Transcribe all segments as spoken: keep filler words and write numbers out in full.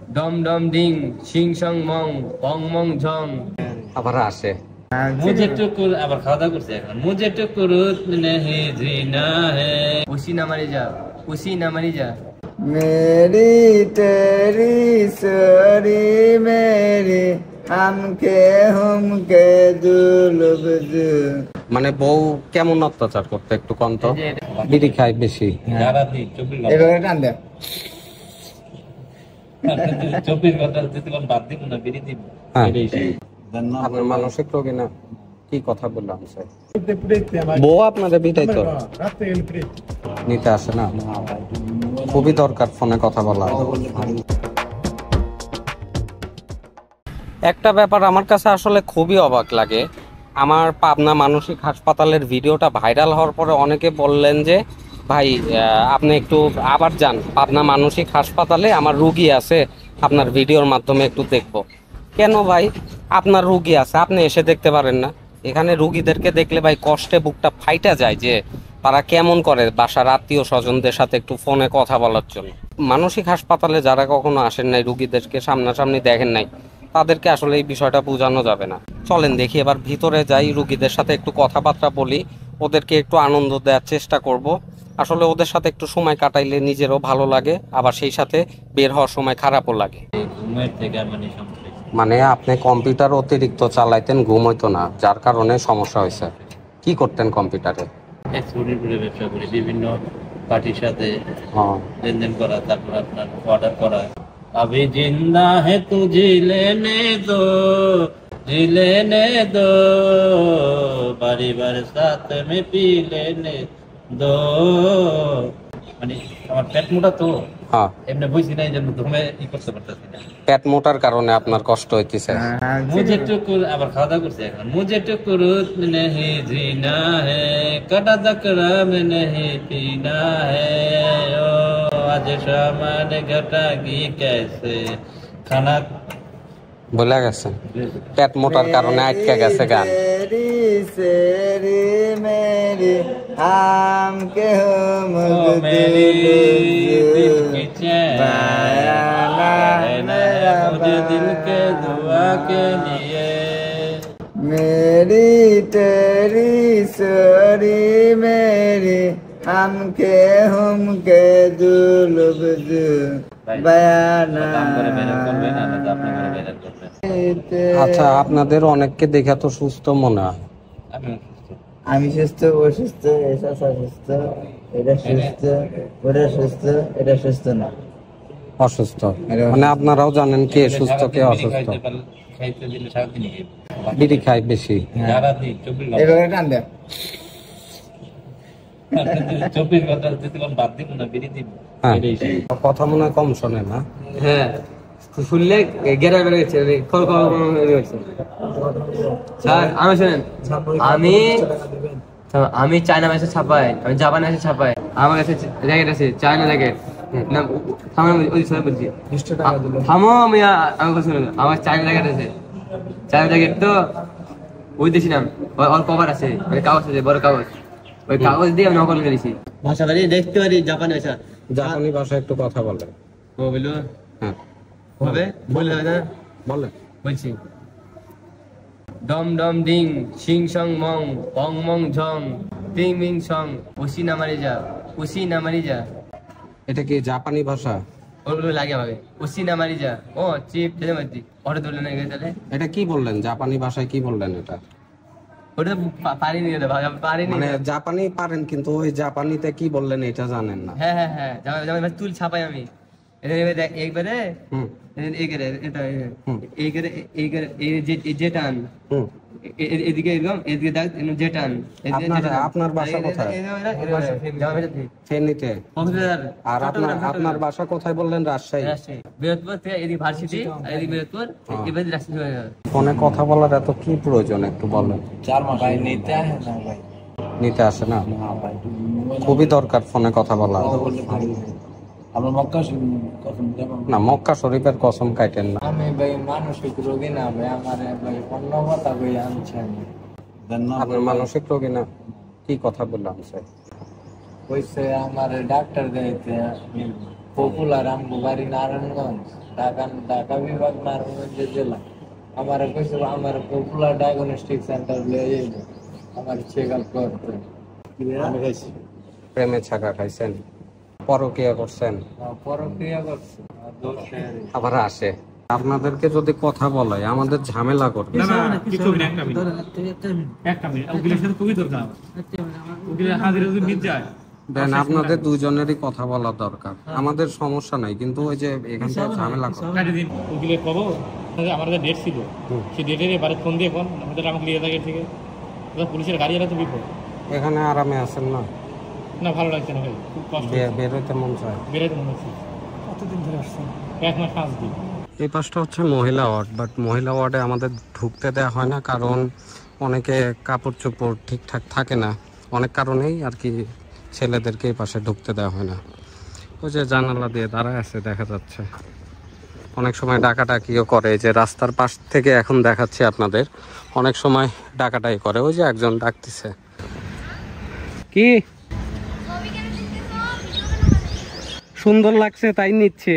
ডম ডম ডিং সিং সং মং পং মং ঝং আবার আসে मुझे टुकुर আবার খাওয়া দাওয়া করছে এখন मुझे टुकुर नहीं जीना है उसी ना मरी जा उसी ना मरी जा मेरी तेरी सोरी मेरी हमके हमके दुलुब दु মানে বউ কেমন অত্যাচার করতে একটু কম তো বিড়ি খায় বেশি যারা দি চব্বিশ এভাবে টান দে চব্বিশ ঘন্টা যদি কোন বাদ দিব না বিড়ি দিব এটাই সেই আপনার মানসিক রোগী না কি কথা বললাম স্যার বউ আপনাদের বিটাই তো নিতে আসে না খুবই দরকার ফোনে কথা বলা একটা ব্যাপার আমার কাছে আসলে খুবই অবাক লাগে আমার পাবনা মানসিক হাসপাতালের ভিডিওটা ভাইরাল হওয়ার পরে অনেকে বললেন যে ভাই আপনি একটু আবার যান পাবনা মানসিক হাসপাতালে আমার রুগী আছে আপনার ভিডিওর মাধ্যমে একটু দেখবো কেন ভাই আপনার রুগী আছে আপনি এসে দেখতে পারেন না এখানে রুগীদেরকে দেখলে ভাই কষ্টে বুকটা ফাইটা যায় যে তারা কেমন করে বাসার আত্মীয় স্বজনদের সাথে একটু ফোনে কথা বলার জন্য মানসিক হাসপাতালে যারা কখনো আসেন নাই রুগীদেরকে সামনাসামনি দেখেন নাই তাদেরকে আসলে এই বিষয়টা বোঝানো যাবে না চলেন দেখি এবার ভিতরে যাই রুগীদের সাথে একটু কথাবার্তা বলি ওদেরকে একটু আনন্দ দেওয়ার চেষ্টা করব আসলে ওদের সাথে একটু সময় কাটাইলে নিজেরও ভালো লাগে আবার সেই সাথে বের হওয়ার সময় খারাপও লাগে ঘুমের থেকে মানে সমস্যা মানে আপনি কম্পিউটার অতিরিক্ত চালাইতেন ঘুম হইতো না যার কারণে সমস্যা হয়েছে কি করতেন কম্পিউটারে এক্সপোর্টের উপরে ব্যবসা করি বিভিন্ন পার্টির সাথে হ্যাঁ লেনদেন করা তারপর আপনার অর্ডার করা अभी जिंदा है तुझे लेने दो जी लेने दो बारी बार साथ में पी लेने दो মানে আমার পেট মোটা তো হ্যাঁ এমনি বুঝি নাই যে ঘুমে ই করতে পারতেছি না পেট মোটার কারণে আপনার কষ্ট হইতেছে मुझे टुकुर আবার খাওয়া দাওয়া করছে এখন मुझे टुकुर नहीं जीना है कटा दकरा में नहीं पीना है ओ आज सामान घटा की कैसे खाना বলে গেছে পেট মোটার কারণে আটকে গেছে গান तेरी सेरी मेरी हमके हमके मेरी दिल की चैन बयाना है नया मुझे दिल के दुआ के लिए मेरी तेरी सोरी मेरी हमके हमके दुलुब दु बयाना काम করে বের করবে না না আপনি করে বের করবেন আচ্ছা আপনাদের অনেককে দেখা তো সুস্থ মনে হয় আমি আমি সুস্থ ও সুস্থ এসা সুস্থ এটা সুস্থ ওটা সুস্থ এটা সুস্থ না অসুস্থ মানে আপনারাও জানেন কে সুস্থ কে অসুস্থ খাইতে দিলে সারাদিন খাইবে বিড়ি খায় বেশি যারা দি চব্বিশ ঘন্টা এভাবে টান দে চব্বিশ ঘন্টা যদি কোন বাদ দিব না বিড়ি দিব হ্যাঁ এটাই সেই কথা মনে হয় কম শোনে না হ্যাঁ শুনলে গেরা বেড়ে গেছে খল খল হয়েছে স্যার আমি শোনেন আমি আমি চায়না ম্যাচে ছাপাই আমি জাপান ম্যাচে ছাপাই আমার কাছে জ্যাকেট আছে চায়না জ্যাকেট না থামো ওই সবাই বলছি থামো আমি আমার কথা শুনুন আমার চায়না জ্যাকেট আছে চায়না জ্যাকেট তো ওই দেশি নাম ওর কভার আছে ওই কাগজ আছে বড় কাগজ ওই কাগজ দিয়ে আমি নকল করেছি ভাষা বাড়ি দেখতে পারি জাপানি ভাষা জাপানি ভাষা একটু কথা বলেন ও বললো হ্যাঁ হবে বললে হবে না বলেন বলছি ডম ডম ডিং সিং সং মং পং মং ঝং টিং মিং সং উসি না মারি যা উসি না মারি যা এটা কি জাপানি ভাষা ওগুলো লাগে আমাকে উসি না মারি যা ও চিপ দিলে মারতি ওটা ধরলে না তাহলে এটা কি বললেন জাপানি ভাষায় কি বললেন এটা ওটা পারিনি পারিনি মানে জাপানি পারেন কিন্তু ওই জাপানিতে কি বললেন এটা জানেন না হ্যাঁ হ্যাঁ হ্যাঁ যেমন যেমন তুল ছাপাই আমি একবারে হুম এইবারে এটা এইবারে এইবারে এই যে যে টান হুম এদিকে এরকম এদিকে দাগ যে টান আপনার আপনার বাসা কোথায় ফেনীতে আর আপনার আপনার বাসা কোথায় বললেন রাজশাহী বৃহস্পতিবার থেকে এদিকে ভার্সিটি আর এদিকে বৃহস্পতিবার এবার রাজশাহী হয়ে যাবে ফোনে কথা বলার এত কি প্রয়োজন একটু বলেন চার মাস ভাই নিতে আসে না ভাই নিতে আসে না খুবই দরকার ফোনে কথা বলা আমরা মক্কা কসম যাব না মক্কা শরীফের কসম কাটেন না আমি ভাই মানসিক রোগী না ভাই আমার ভাই অন্য কথা ভাই আনছি আমি আপনার মানসিক রোগী না কি কথা বললাম স্যার কইছে আমার ডাক্তার দেখাইতে পপুলার আমগো বাড়ি নারায়ণগঞ্জ ঢাকা ঢাকা বিভাগ নারায়ণগঞ্জ জেলা। আমার কইছে আমার পপুলার ডায়াগনস্টিক সেন্টার লয়ে যাইব, আমার চেক আপ করতে। আমি খাইছি প্রেমে ছাকা খাইছেন, পরকিয়া করছেন, পরক্রিয়া করছে, দোষ আবার আসে। আপনাদেরকে যদি কথা বলে আমাদের ঝামেলা করবে। না না কিছু না, একটা মিনিট একটা মিনিট ওগুলোর সাথে খুবই দরকার, ওগুলো হাজিরা যদি মিট যায় দেন আপনাদের দুইজনেরই কথা বলা দরকার। আমাদের সমস্যা নাই, কিন্তু ওই যে এখানটা ঝামেলা করে। কাটি দিন ওগুলো পাবো। আমাদের ডেট ছিল, সেই ডেটের এবারে ফোন দিয়ে ফোন আমাদের আমাকে নিয়ে থাকে ঠিক আছে, পুলিশের গাড়ি এলে তো বিপদ। এখানে আরামে আছেন না? না ভালো লাগছে না ভাই, খুব কষ্ট, বেরোতে মন চায়। বেরোতে মনে হচ্ছে। কতদিন ধরে আসছেন? এক মাস পাঁচ দিন। এই পাশটা হচ্ছে মহিলা ওয়ার্ড, বাট মহিলা ওয়ার্ডে আমাদের ঢুকতে দেওয়া হয় না, কারণ অনেকে কাপড় চোপড় ঠিকঠাক থাকে না, অনেক কারণেই আর কি ছেলেদেরকে এই পাশে ঢুকতে দেওয়া হয় না। ওই যে জানালা দিয়ে দাঁড়ায় আছে দেখা যাচ্ছে। অনেক সময় ডাকাডাকিও করে, যে রাস্তার পাশ থেকে এখন দেখাচ্ছি আপনাদের, অনেক সময় ডাকাটাই করে। ওই যে একজন ডাকতেছে, কি সুন্দর লাগছে তাই নিচ্ছে,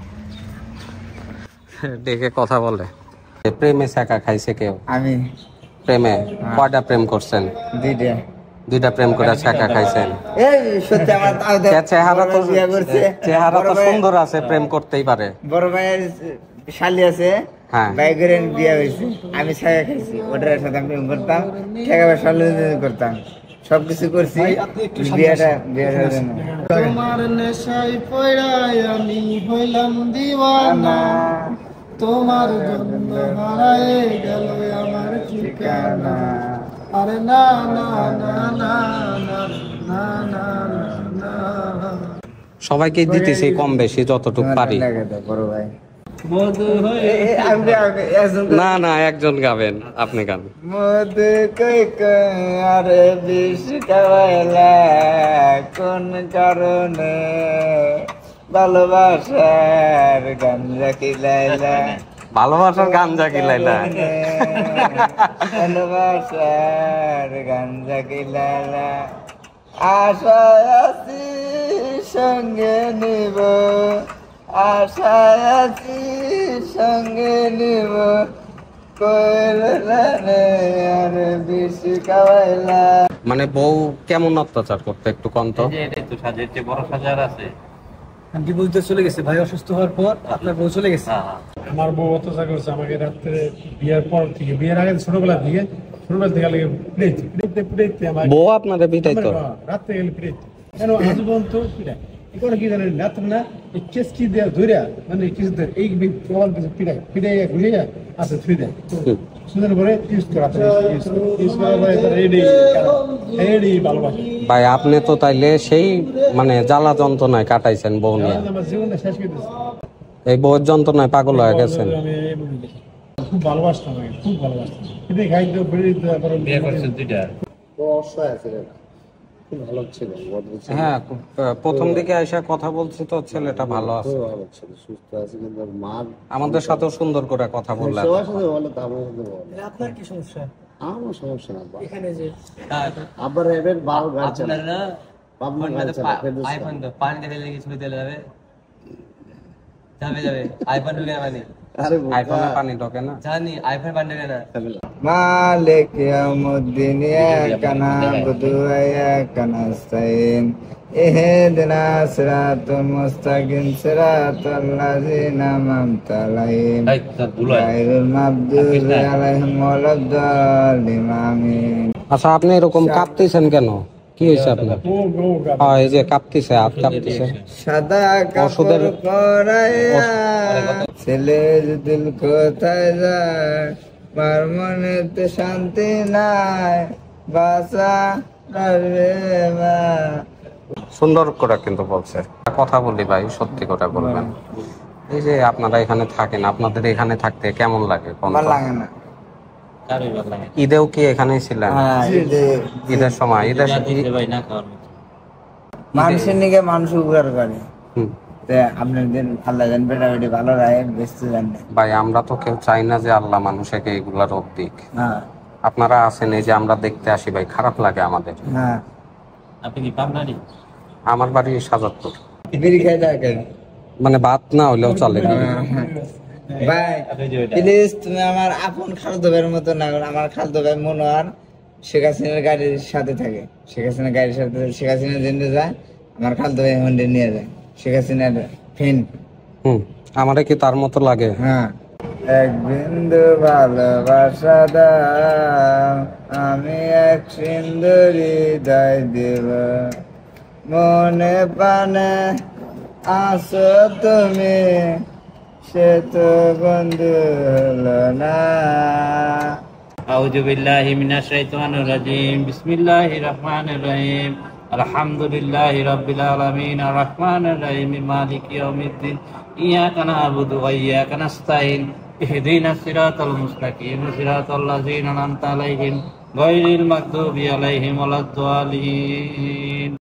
ডেকে কথা বলে। প্রেমে ছাকা খাইছে কেউ? আমি প্রেমে কয়টা প্রেম করছেন? দুইটা দুইটা প্রেম করে ছাকা খাইছেন? এই সত্যি আমার চেহারা তো বিয়ে করছে, চেহারা তো সুন্দর আছে, প্রেম করতেই পারে। বড় ভাইয়ের শালি আছে, হ্যাঁ ভাই করে বিয়ে হয়েছে, আমি ছায়া খাইছি, ওটার সাথে আমি প্রেম করতাম, টাকা পয়সা লেনদেন করতাম, সবকিছু করছি বিয়েটা বিয়েটার জন্য। তোমার নেশায় পড়াই আমি হইলাম দিওয়ানা, তোমার জন্য হারায়ে গেল আমার ঠিকানা। আরে না না না না না না না না। সবাইকে দিতেছি কম বেশি যতটুকু পারি। বড় ভাই মধু হয়ে না না একজন গাবেন, আপনি গান। মধু কই কই আরে বিষ খাওয়াইলা কোন কারণে, ভালোবাসার গাঞ্জা খিলাইলা, ভালোবাসার গাঞ্জা খিলাইলা, ভালোবাসার গাঞ্জা খিলাইলা, আশায় আছি সঙ্গে নিব, আশায় আছি সঙ্গে নিব, কইলা রে আর বেশি খাওয়াইলা। মানে বউ কেমন অত্যাচার করতে একটু কন্ত? এই যে এটাই তো সাজের চেয়ে বড় সাজার আছে। আমি বলতে চলে গেছে ভাই, অসুস্থ হওয়ার পর আপনার বউ চলে গেছে। হ্যাঁ হ্যাঁ। আমার বউ অত্যাচার করছে আমাকে রাত্রে, বিয়ের পর থেকে, বিয়ের আগে ছোটবেলা থেকে, ছোটবেলা থেকে লাগে পিড়াইতে পিড়াইতে পিড়াইতে আমার বউ আপনাদের পিটাই তো? রাত্রে গেলে পিড়াইতে, কেন আজ পর্যন্ত পিড়াই এখন কি জানেন রাত্রে না এই কেসকি দেওয়া ধরিয়া, মানে কিছু এই প্রমাণ কিছু পিড়াই পিড়াই ঘুরিয়া আছে থুই দেয়, সুন্দর করে ইউজ করা, ইউজ করার পরে রেডি রেডি ভালোবাসে। ভাই আপনি তো তাইলে সেই মানে জ্বালা যন্ত্রণায় কাটাইছেন বউ নিয়ে, আমার জীবনটা শেষ করে দিচ্ছে। এই বউয়ের যন্ত্রণায় পাগল হয়ে গেছেন। আমি খুব ভালোবাসতাম, আমাকে খুব ভালোবাসতাম, কিন্তু খাইতে বেরিয়ে বিয়ে করছেন দুইটা। হ্যাঁ প্রথম দিকে এসে কথা বলছি তো, ছেলেটা ভালো আছে, আমাদের সাথেও সুন্দর করে কথা বললেন। আপনার কি সমস্যা? আমার সমস্যা না এখানে যে আবার এবার বাল গাছ আপনার না বাবু আইফোন তো পানি দিলে লেগে ছুঁই দিলে যাবে যাবে যাবে আইফোন ঢুকে না পানি আরে আইফোনে পানি ঢোকে না, জানি আইফোন পানি ঢুকে না মালিক ইয়াউমুদ্দিন ইয়াকা না'বুদু ওয়া ইয়াকা নাস্তাইন ইহদিনা সিরাতাল মুস্তাকিম সিরাতাল লাযিনা আন'আমতা আলাইহিম এই তো ভুল হয় গায়রুল মাগদুবি আলাইহিম ওয়ালাদ-দাল্লিন আমিন। আচ্ছা আপনি এরকম কাঁপতেছেন কেন, কি হয়েছে আপনার? হ্যাঁ এই যে কাঁপতেছে, হাত কাঁপতেছে। সাদা কাপড় ওষুধের- পরাইয়া ছেলের দিল কোথায় যায়, মার মনেতে শান্তি নাই, বাসা আসবে মা। সুন্দর করে কিন্তু বলছে। কথা বলি ভাই, সত্যি কথা বলবেন। এই যে আপনারা এখানে থাকেন, আপনাদের এখানে থাকতে কেমন লাগে? কোন ভালো লাগে না। কারোই ভালো লাগে না। ঈদেও কি এখানেই ছিলেন? হ্যাঁ, ঈদে- ঈদের সময় ঈদের যা দিতে ভাই না খাওয়ার মতো। মানুষের নিকে মানুষ উপকার করে, হুম। তে আপনার দিন আল্লাহ জান বেটা বেটি ভালো রাখেন, বেঁচতে জান না। ভাই আমরা তো কেউ চাই না যে আল্লাহ মানুষকে এগুলা রোগ দিক। হ্যাঁ আপনারা আছেন, এই যে আমরা দেখতে আসি ভাই, খারাপ লাগে আমাদের। আপনি কি পাবনারি? আমার বাড়ি সাজাদপুর। বিড়ি খাই দেখেন, মানে ভাত না হইলেও চলে। ভাই প্লিজ তুমি আমার আপন খালতো ভাইয়ের মতো না, আমার খালতো ভাই মনোয়ার শেখ হাসিনার গাড়ির সাথে থাকে, শেখ হাসিনার গাড়ির সাথে শেখ হাসিনা যেতে যায় আমার খালতো ভাই হন্ডে নিয়ে যায়, শেখ হাসিনার ফ্রেন্ড। হুম, আমারে কি তার মতো লাগে? হ্যাঁ, এক বিন্দু ভালোবাসা দাও, আমি এক সুন্দরী হৃদয় দেব, মনে প্রাণে আসো তুমি, সে তো বন্ধু হলো না। আউযু বিল্লাহি মিনাশ শাইতানির রাজিম, বিসমিল্লাহির রহমানির রহিম, আলহামদুলিল্লাহি রাব্বিল আলামিন, আর রহমানির রহিম, মালিকি ইয়াউমিদ্দিন, ইয়াকা না'বুদু ওয়া ইয়াকা নাস্তাইন, ইহদিনাস সিরাতাল মুস্তাকিম, সিরাতাল লাযিনা আন'আমতা আলাইহিম গায়রিল মাগদুবি আলাইহিম ওয়ালাদ-দাল্লিন।